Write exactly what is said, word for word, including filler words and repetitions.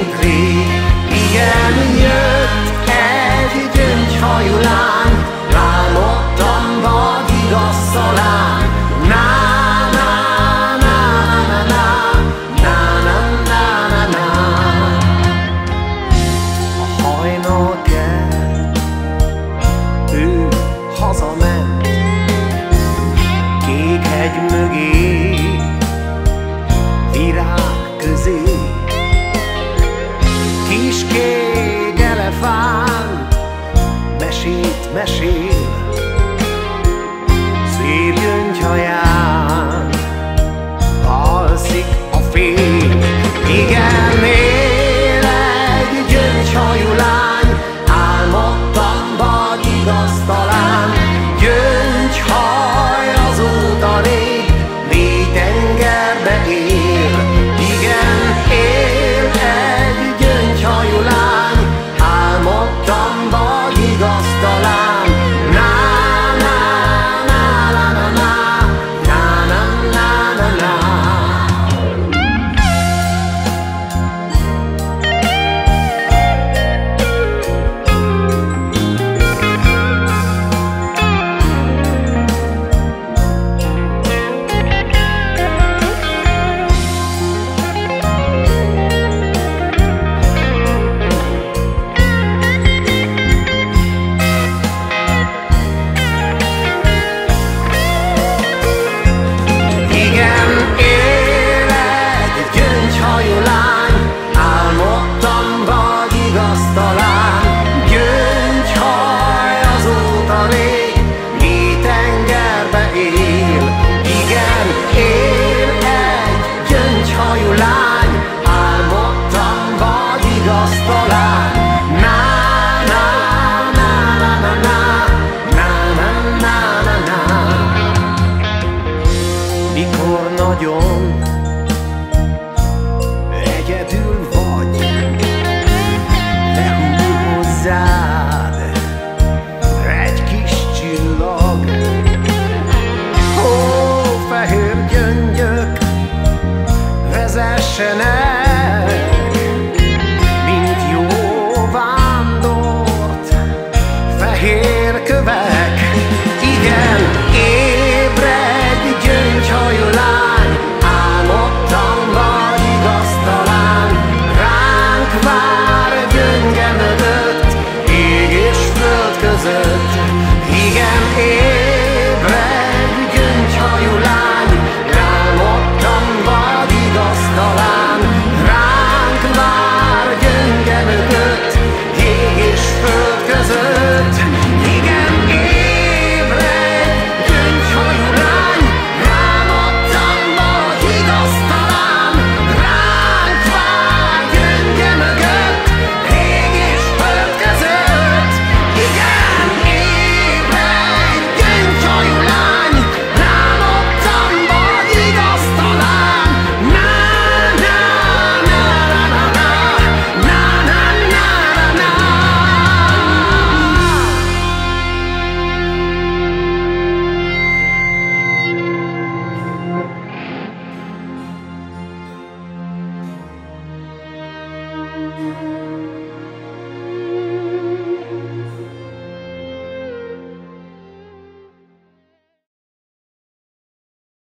mint rég. Igen, jött egy gyöngyhajú lány, álmodtam vad igaz szalán. Na, na, na, na, na, na, na, na, na, na. A hajnal kelt, ő hazament Kékhegy mögé, virág közé. Kis kék elefánt mesét mesél, szép gyöngyhaján alszik a fény. Igen, él egy gyöngyhajú lány, álmodtam vagy igaz talán. Gyöngyhaj azóta rég mély tengerbe él. Igen, él egy gyöngyhajú lány, álmodtam vagy igaz talán. Na, na, na, na, na, na, na, na, na, na, na. Igen, él egy gyöngyhajú lány, álmodtam vagy igaz talán. Gyöngyhaj azóta rég mély tengerbe él. Igen, él egy gyöngyhajú lány, álmodtam vagy igaz talán. Na, na, na, na, na, na, na, na, na, na, na. Mikor nagyon